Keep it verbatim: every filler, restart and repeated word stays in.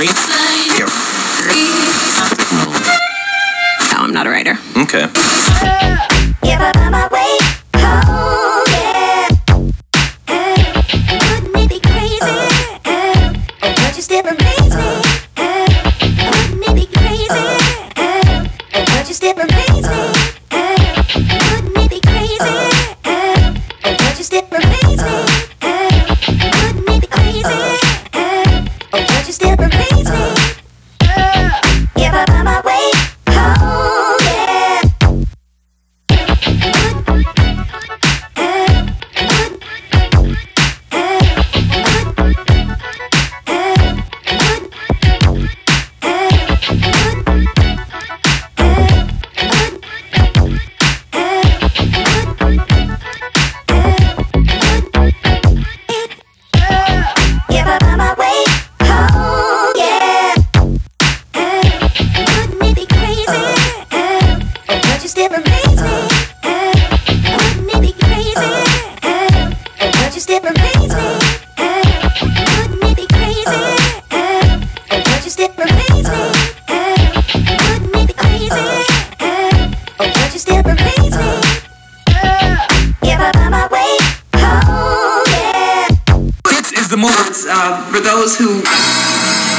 No, I'm not a writer. Okay. If I find my way home, yeah. Wouldn't it be crazy? Don't you still amaze me? Wouldn't it be crazy? Don't you still amaze me? Wouldn't it be crazy? Don't you still amaze me? Wouldn't it be crazy? Don't you still amaze me? If I find my way home, yeah. If I find my way home, yeah. Wouldn't it be crazy? Don't you still amaze me? Wouldn't it be crazy? Don't you still amaze me? Wouldn't it be crazy? Don't you still amaze me? Wouldn't it be crazy? Don't you still amaze me? If I find my way home, yeah. This is the move uh, for those who